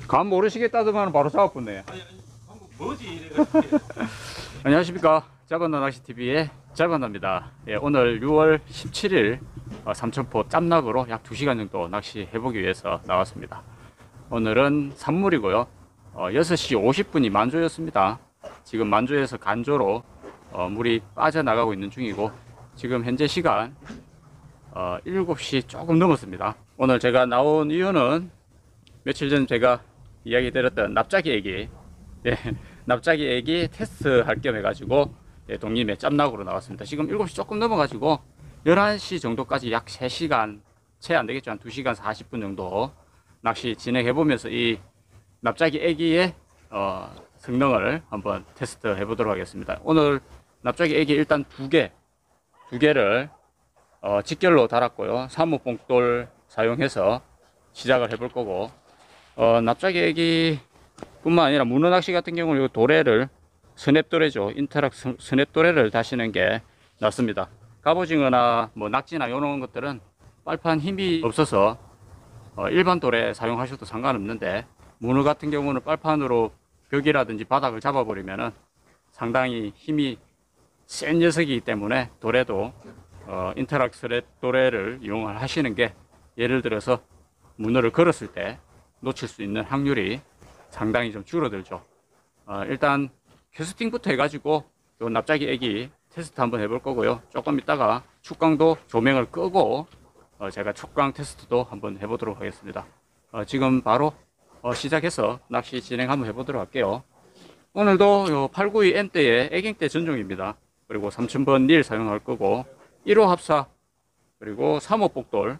감 모르시겠다더만 바로 잡아붙네. 아니, 뭐지? 안녕하십니까. 잡아나 낚시TV의 잡아나입니다. 예, 오늘 6월 17일 삼천포 짬락으로 약 2시간 정도 낚시해보기 위해서 나왔습니다. 오늘은 산물이고요. 6시 50분이 만조였습니다. 지금 만조에서 간조로 물이 빠져나가고 있는 중이고, 지금 현재 시간 7시 조금 넘었습니다. 오늘 제가 나온 이유는 며칠 전 제가 이야기 드렸던 납작이 애기, 예, 납작이 애기 테스트 할 겸 해가지고 동림의 짬락으로 나왔습니다. 지금 7시 조금 넘어가지고 11시 정도까지 약 3시간 채 안되겠죠. 한 2시간 40분 정도 낚시 진행해보면서 이 납작이 애기의 성능을 한번 테스트 해보도록 하겠습니다. 오늘 납작이 애기 일단 두 개를 직결로 달았고요. 사무뽕돌 사용해서 시작을 해볼 거고, 납작이 애기 뿐만 아니라 문어 낚시 같은 경우는 이 도래를 스냅도래죠. 인터락 스냅도래를 다시는 게 낫습니다. 갑오징어나 뭐 낙지나 이런 것들은 빨판 힘이 없어서 일반 도래 사용하셔도 상관없는데, 문어 같은 경우는 빨판으로 벽이라든지 바닥을 잡아버리면은 상당히 힘이 센 녀석이기 때문에 도래도 인터락 스냅도래를 이용하시는 게, 예를 들어서 문어를 걸었을 때 놓칠 수 있는 확률이 상당히 좀 줄어들죠. 일단 캐스팅부터 해가지고 요 납작이 애기 테스트 한번 해볼 거고요. 조금 있다가 축광도 조명을 끄고 제가 축광 테스트도 한번 해보도록 하겠습니다. 지금 바로 시작해서 낚시 진행 한번 해보도록 할게요. 오늘도 요 892M대의 애깅대 전종입니다. 그리고 3000번 릴 사용할 거고, 1호 합사 그리고 3호 복돌,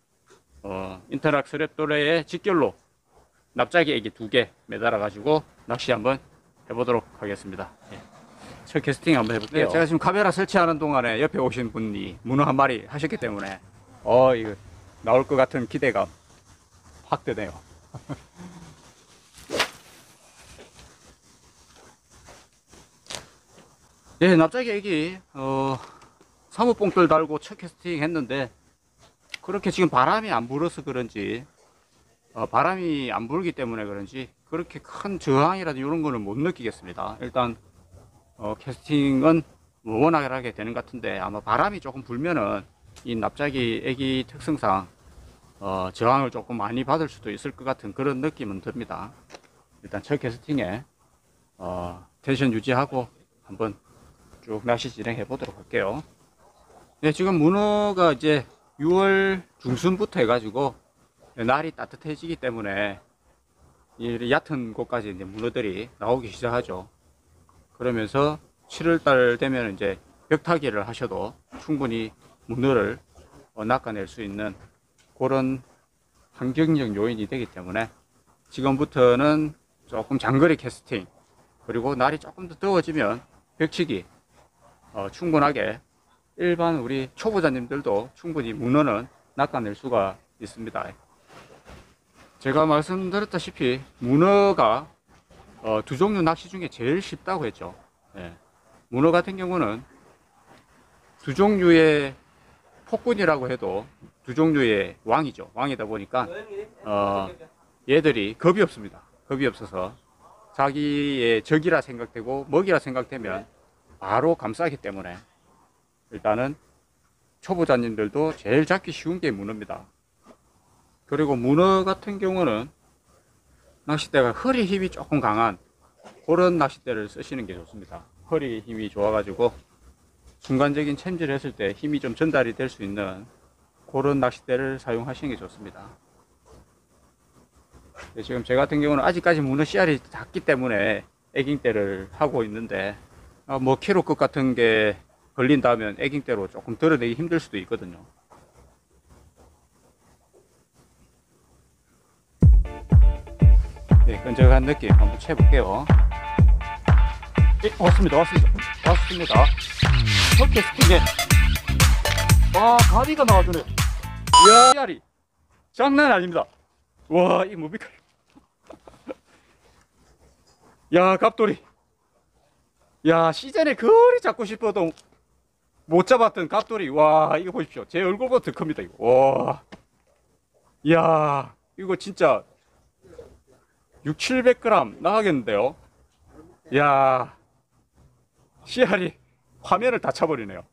인터락 스랩도레의 직결로 납작이 애기 2개 매달아 가지고 낚시 한번 해보도록 하겠습니다. 예. 첫 캐스팅 한번 해볼게요. 네, 제가 지금 카메라 설치하는 동안에 옆에 오신 분이 문어 한 마리 하셨기 때문에 이거 나올 것 같은 기대감 확 드네요. 예, 납작이 애기 3호 뽕돌 달고 첫 캐스팅 했는데, 그렇게 지금 바람이 안 불어서 그런지, 바람이 안 불기 때문에 그런지 그렇게 큰 저항이라든지 이런 거는 못 느끼겠습니다. 일단 캐스팅은 원활하게 되는 것 같은데, 아마 바람이 조금 불면은 이 납작이 애기 특성상 저항을 조금 많이 받을 수도 있을 것 같은 그런 느낌은 듭니다. 일단 첫 캐스팅에 텐션 유지하고 한번 쭉 낚시 진행해 보도록 할게요. 네, 지금 문어가 이제 6월 중순부터 해가지고 날이 따뜻해지기 때문에 이 얕은 곳까지 이제 문어들이 나오기 시작하죠. 그러면서 7월달 되면 이제 벽타기를 하셔도 충분히 문어를 낚아낼 수 있는 그런 환경적 요인이 되기 때문에, 지금부터는 조금 장거리 캐스팅, 그리고 날이 조금 더 더워지면 벽치기 충분하게, 일반 우리 초보자님들도 충분히 문어는 낚아낼 수가 있습니다. 제가 말씀드렸다시피 문어가 두 종류 낚시 중에 제일 쉽다고 했죠. 예. 문어 같은 경우는 두 종류의 폭군이라고 해도 두 종류의 왕이죠. 왕이다 보니까 얘들이 겁이 없습니다. 겁이 없어서 자기의 적이라 생각되고 먹이라 생각되면 바로 감싸기 때문에, 일단은 초보자님들도 제일 잡기 쉬운 게 문어입니다. 그리고 문어 같은 경우는 낚싯대가 허리 힘이 조금 강한 그런 낚싯대를 쓰시는 게 좋습니다. 허리 힘이 좋아가지고 순간적인 챔질을 했을 때 힘이 좀 전달이 될 수 있는 그런 낚싯대를 사용하시는 게 좋습니다. 지금 제 같은 경우는 아직까지 문어 씨알이 작기 때문에 애깅대를 하고 있는데, 뭐 키로급 같은 게 걸린다면 애깅대로 조금 덜어내기 힘들 수도 있거든요. 네, 끈적한 느낌 한번 채볼게요. 왔습니다. 첫 캐스팅에 가비가 나와주네. 이야, 씨알이 장난 아닙니다. 와, 이게 뭡니까? 야, 갑돌이. 야, 시즌에 그리 잡고 싶어도 못 잡았던 갑돌이. 와, 이거 보십시오. 제 얼굴보다 더 큽니다, 이거. 와. 이야, 이거 진짜 6, 700g 나가겠는데요. 이야, 씨알이 화면을 다 차버리네요.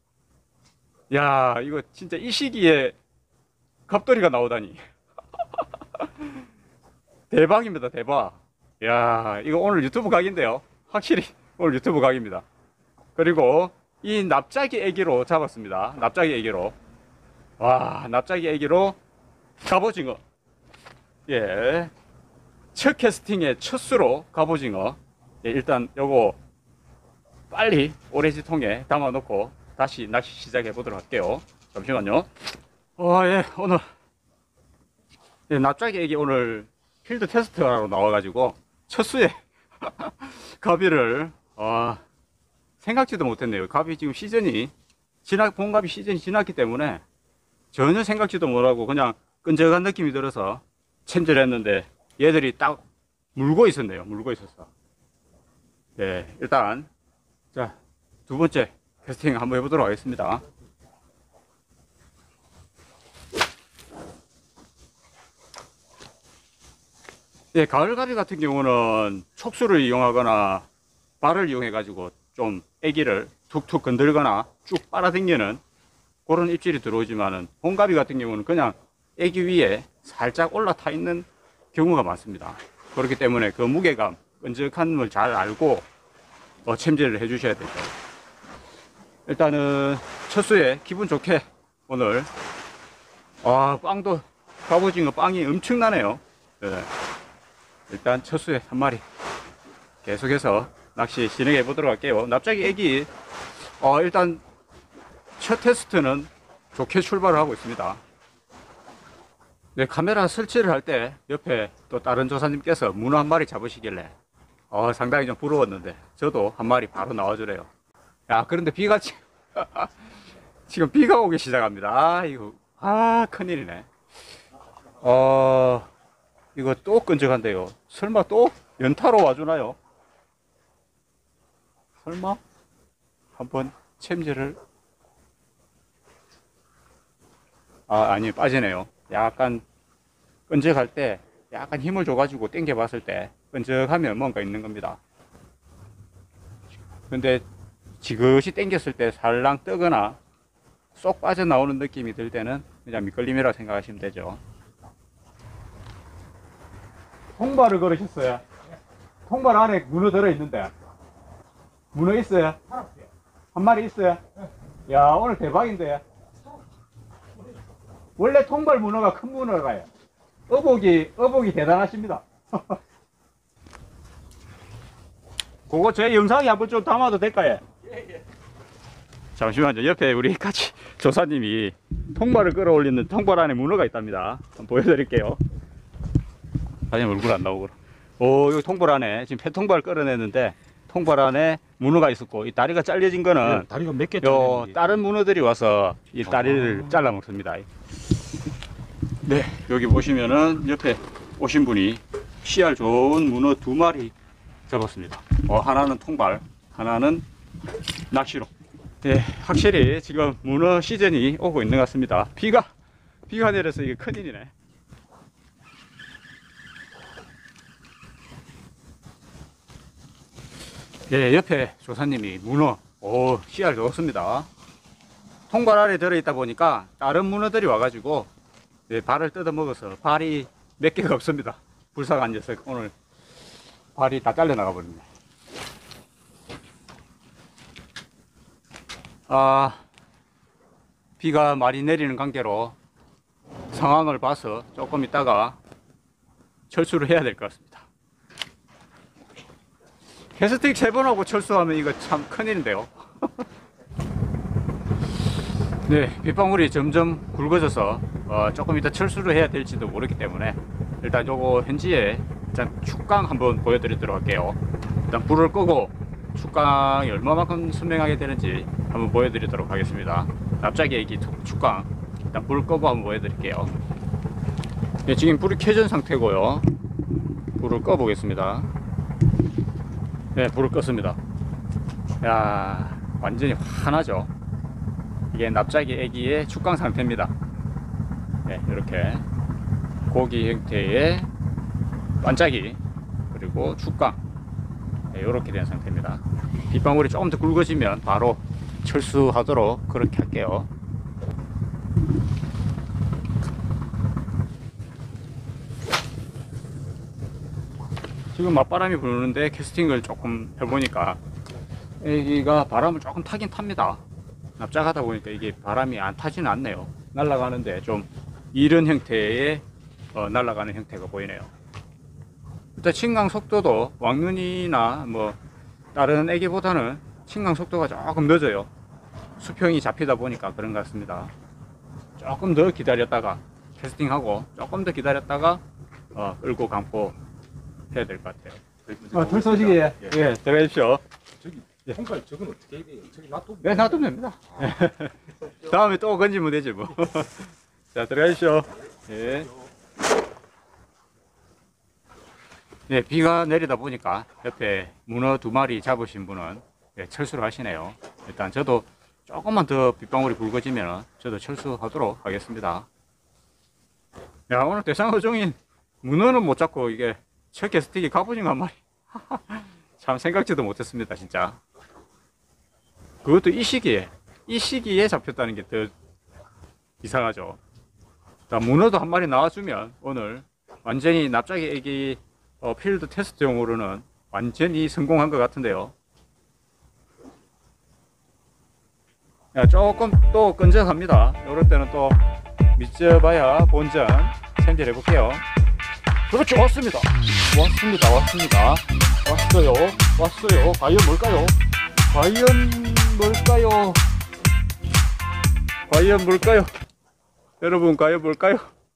야, 이거 진짜 이 시기에 갑돌이가 나오다니. 대박입니다, 대박. 야, 이거 오늘 유튜브 각인데요. 확실히 오늘 유튜브 각입니다. 그리고 이 납작이 애기로 잡았습니다. 납작이 애기로. 와, 납작이 애기로 갑오징어. 예. 첫 캐스팅의 첫 수로 갑오징어. 예, 일단 요거 빨리 오레지 통에 담아 놓고 다시 낚시 시작해 보도록 할게요. 잠시만요. 예, 오늘 예, 납작이 애기 오늘 필드 테스트하러 나와가지고 첫 수에 가비를 생각지도 못했네요. 가비 지금 시즌이 봄가비 시즌이 지났기 때문에 전혀 생각지도 못하고 그냥 끈적한 느낌이 들어서 챔질했는데 얘들이 딱 물고 있었네요. 물고 있었어. 네, 일단 자, 두 번째 캐스팅 한번 해보도록 하겠습니다. 예, 가을가비 같은 경우는 촉수를 이용하거나 발을 이용해 가지고 좀 애기를 툭툭 건들거나 쭉 빨아당기는 그런 입질이 들어오지만은 봄가비 같은 경우는 그냥 애기 위에 살짝 올라타 있는 경우가 많습니다. 그렇기 때문에 그 무게감, 끈적함을 잘 알고 챔질을 해 주셔야 되죠. 일단은 첫 수에 기분 좋게 오늘 빵도 갑오징어 빵이 엄청나네요. 네. 일단 첫 수에 한 마리 계속해서 낚시 진행해 보도록 할게요. 납작이 애기 일단 첫 테스트는 좋게 출발을 하고 있습니다. 네, 카메라 설치를 할 때 옆에 또 다른 조사님께서 문어 한 마리 잡으시길래 상당히 좀 부러웠는데 저도 한 마리 바로 나와주래요. 야, 그런데 비가 지금 비가 오기 시작합니다. 이거 큰일이네. 이거 또 끈적한데요. 설마 또 연타로 와주나요? 설마 한번 챔질을 아니, 빠지네요. 약간 끈적할 때 약간 힘을 줘가지고 당겨 봤을 때 끈적하면 뭔가 있는 겁니다. 근데 지그시 당겼을 때 살랑 뜨거나 쏙 빠져나오는 느낌이 들 때는 그냥 미끌림이라고 생각하시면 되죠. 통발을 걸으셨어요? 통발 안에 문어 들어있는데 문어 있어요? 한 마리 있어요? 야, 오늘 대박인데. 원래 통발 문어가 큰 문어가요. 어복이 대단하십니다. 그거 제 영상에 한번 좀 담아도 될까요? 잠시만요. 옆에 우리 같이 조사님이 통발을 끌어올리는 통발 안에 문어가 있답니다. 한번 보여드릴게요. 아니, 얼굴 안 나오고. 여기 통발 안에 지금 폐통발 끌어내는데 통발 안에 문어가 있었고, 이 다리가 잘려진 거는 다리가 몇 개 다른 문어들이 와서 이 다리를 잘라 먹습니다. 네, 여기 보시면은 옆에 오신 분이 씨알 좋은 문어 2마리 잡았습니다. 하나는 통발, 하나는 낚시로. 네, 확실히 지금 문어 시즌이 오고 있는 것 같습니다. 비가 내려서 이게 큰일이네. 예, 옆에 조사님이 문어, 씨알 좋습니다. 통발 안에 들어있다 보니까 다른 문어들이 와가지고 발을 뜯어 먹어서 발이 몇 개가 없습니다. 불쌍한 녀석, 오늘 발이 다 잘려나가 버렸네. 비가 많이 내리는 관계로 상황을 봐서 조금 있다가 철수를 해야 될 것 같습니다. 캐스팅 3번 하고 철수하면 이거 참 큰일인데요. 네, 빗방울이 점점 굵어져서 조금 이따 철수를 해야 될지도 모르기 때문에 일단 요거 현지에 일단 축강 한번 보여드리도록 할게요. 일단 불을 끄고 축강이 얼마만큼 선명하게 되는지 한번 보여드리도록 하겠습니다. 납작이 애기 축강 일단 불을 끄고 한번 보여드릴게요. 네, 지금 불이 켜진 상태고요. 불을 꺼 보겠습니다. 네, 불을 껐습니다. 야, 완전히 환하죠. 이게 납작이 애기의 축강 상태입니다. 네, 이렇게 고기 형태의 반짝이 그리고 축강 이렇게 된 상태입니다. 빗방울이 조금 더 굵어지면 바로 철수하도록 그렇게 할게요. 지금 맞바람이 부는데 캐스팅을 조금 해보니까 여기가 바람을 조금 타긴 탑니다. 납작하다 보니까 이게 바람이 안 타지는 않네요. 날아가는데 좀 이런 형태의 날아가는 형태가 보이네요. 일단 침강 속도도 왕눈이나 뭐 다른 애기보다는 침강 속도가 조금 늦어요. 수평이 잡히다 보니까 그런 것 같습니다. 조금 더 기다렸다가 캐스팅하고 조금 더 기다렸다가 끌고 감고 해야 될 것 같아요. 털 쏘시기 예, 들어가십시오. 저기 손갈 저건 어떻게 해야 돼요? 저기 놔두면 네, 놔두면 됩니다. 다음에 또 건지면 되지 뭐. 자, 들어가십시오. 예. 네, 비가 내리다 보니까 옆에 문어 2마리 잡으신 분은 철수를 하시네요. 일단 저도 조금만 더 빗방울이 굵어지면 저도 철수하도록 하겠습니다. 야, 오늘 대상어종인 문어는 못 잡고 이게 첫 캐스팅이 갑오징어 한 마리. 참 생각지도 못했습니다, 진짜. 그것도 이 시기에 잡혔다는 게 더 이상하죠. 자, 문어도 한 마리 나와주면 오늘 완전히 납작이 애기 필드 테스트용으로는 완전히 성공한 것 같은데요. 야, 조금 또 끈적합니다. 이럴 때는 또 밑져봐야 본전 챔질 해볼게요. 그렇죠, 왔습니다. 왔어요. 과연 뭘까요? 여러분, 과연 뭘까요?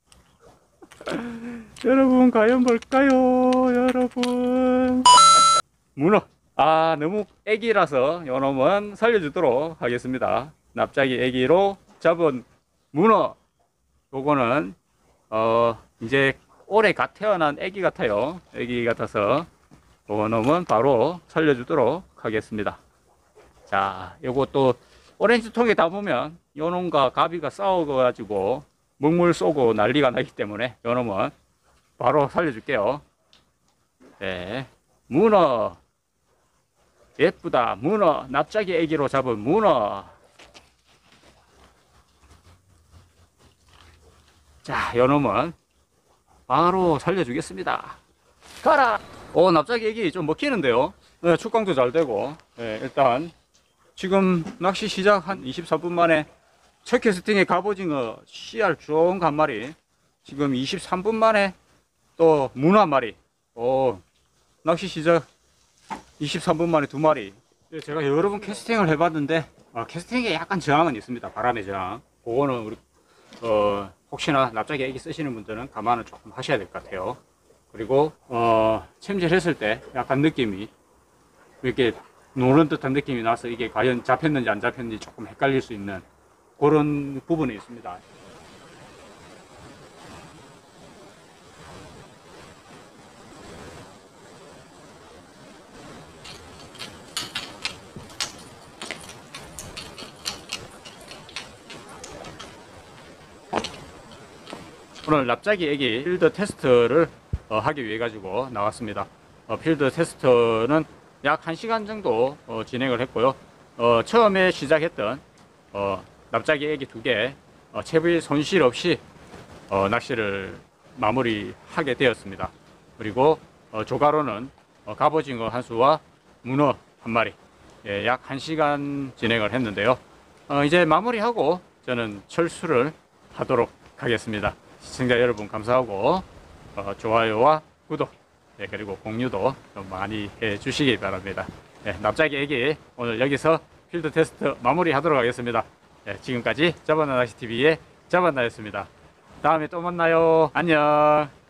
여러분. 문어. 아, 너무 애기라서 요놈은 살려주도록 하겠습니다. 납작이 애기로 잡은 문어. 요거는 이제 올해 갓 태어난 애기 같아요. 애기 같아서 요놈은 바로 살려주도록 하겠습니다. 자, 요것도 오렌지 통에 담으면 요놈과 가비가 싸워가지고 먹물 쏘고 난리가 나기 때문에 요놈은 바로 살려줄게요. 네, 문어. 예쁘다. 문어. 납작이 애기로 잡은 문어. 자, 요놈은 바로 살려주겠습니다. 가라! 납작이 애기 좀 먹히는데요. 네, 축광도 잘 되고. 네, 일단 지금 낚시 시작 한 24분 만에 첫 캐스팅에 갑오징어 CR 좋은 거 한 마리, 지금 23분 만에 또 문어 한 마리. 낚시 시작 23분 만에 2마리. 제가 여러 번 캐스팅을 해봤는데 캐스팅에 약간 저항은 있습니다. 바람의 저항. 그거는 우리 혹시나 납작이 애기 쓰시는 분들은 감안을 조금 하셔야 될 것 같아요. 그리고 챔질했을 때 약간 느낌이 이렇게 노는 듯한 느낌이 나서 이게 과연 잡혔는지 안 잡혔는지 조금 헷갈릴 수 있는 그런 부분이 있습니다. 오늘 납작이 애기 필드 테스트를 하기 위해 가지고 나왔습니다. 필드 테스트는 약 1시간 정도 진행을 했고요. 처음에 시작했던 납작이 애기 2개 채비 손실 없이 낚시를 마무리하게 되었습니다. 그리고 조가로는 갑오징어 한 수와 문어 한 마리, 약 1시간 진행을 했는데요. 이제 마무리하고 저는 철수를 하도록 하겠습니다. 시청자 여러분 감사하고 좋아요와 구독, 그리고 공유도 좀 많이 해 주시기 바랍니다. 납작이 애기 오늘 여기서 필드 테스트 마무리 하도록 하겠습니다. 지금까지 잡아나 낚시TV의 잡아나였습니다. 다음에 또 만나요. 안녕.